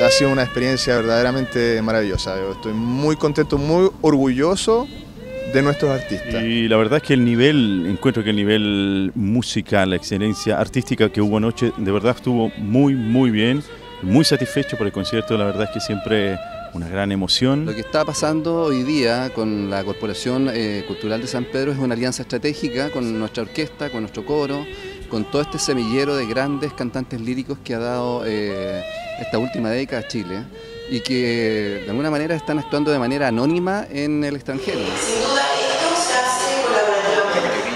ha sido una experiencia verdaderamente maravillosa. Yo estoy muy contento, muy orgulloso de nuestros artistas. Y la verdad es que encuentro que el nivel musical, la excelencia artística que hubo anoche, de verdad estuvo muy bien, muy satisfecho por el concierto. La verdad es que siempre una gran emoción. Lo que está pasando hoy día con la Corporación Cultural de San Pedro es una alianza estratégica con nuestra orquesta, con nuestro coro, con todo este semillero de grandes cantantes líricos que ha dado esta última década a Chile y que de alguna manera están actuando de manera anónima en el extranjero. Sin duda esto se hace colaborativamente.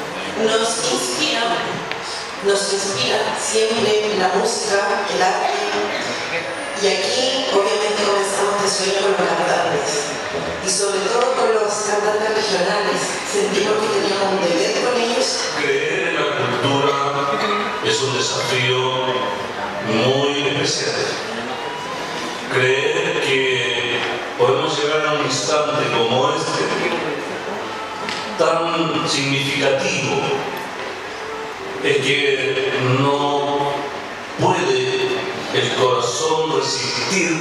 Nos inspira siempre la música, el arte, y aquí obviamente comenzamos de sueño con los cantantes y sobre todo con los cantantes regionales. Sentimos que teníamos un deber con ellos. Creer en la cultura es un desafío muy especial. Creer que podemos llegar a un instante como este, tan significativo, es que no puede el corazón resistir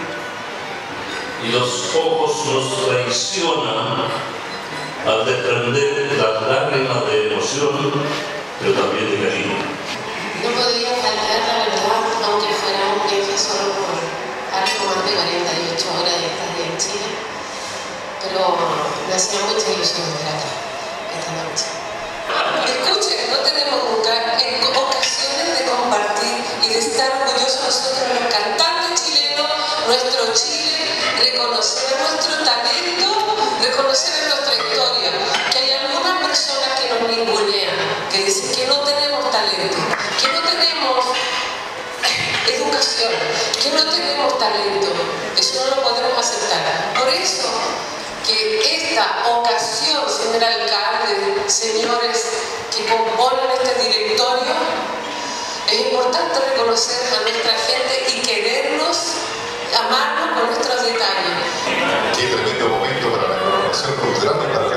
y los ojos nos traicionan al desprender las lágrimas de emoción, pero también de cariño. No podía faltar, la verdad, aunque fuera un viaje solo por algo más de 48 horas de estadía en Chile, pero me hacía mucha ilusión estar acá esta noche. Escuchen, no tenemos ocasiones de compartir y de estar orgullosos nosotros, los cantantes chilenos, nuestro Chile, reconocer nuestro talento, reconocer nuestra historia. Que hay algunas personas que nos ningunean, que dicen que no tenemos talento, que no tenemos educación, que no tenemos talento. Eso no lo podemos aceptar. Por eso que esta ocasión, señor alcalde, señores que componen este directorio, es importante reconocer a nuestra gente y querernos, amarnos por nuestros detalles. Qué tremendo momento para la Corporación Cultural de